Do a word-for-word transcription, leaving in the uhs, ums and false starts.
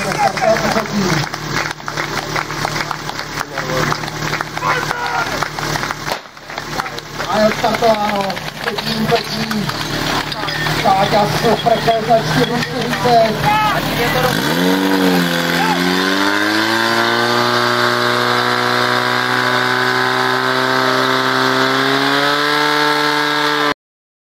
A je odstartováno, třetí úpetí. Táťa z Frekelzačky Ruškovice.